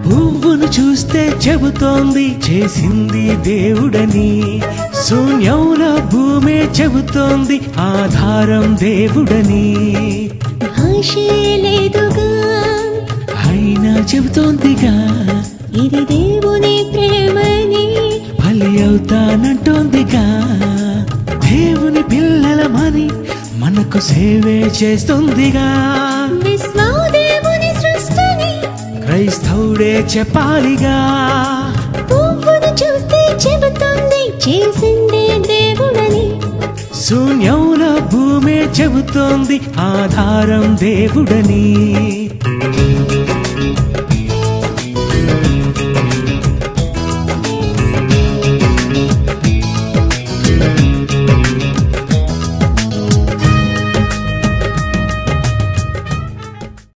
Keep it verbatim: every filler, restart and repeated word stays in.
పువ్వును చూస్తే చెబుతోంది చేసింది దేవుడని, శూన్యంలో భూమే చెబుతోంది ఆధారం దేవుడని. భాషే లేదుగా అయినా చెబుతోందిగా ఇది దేవుని ప్రేమని, బలి అవుతానంటోందిగా. దేవుని పిల్లలమని మనకు సేవే చేస్తుందిగా. విశ్వాదేవుని సృష్టిని క్రైస్తవుడే చెప్పాలిగా. పువ్వును చూస్తే చెబుతుంది చేసిందే దేవుడని, శూన్యంలో భూమే చెబుతోంది ఆధారం దేవుడని.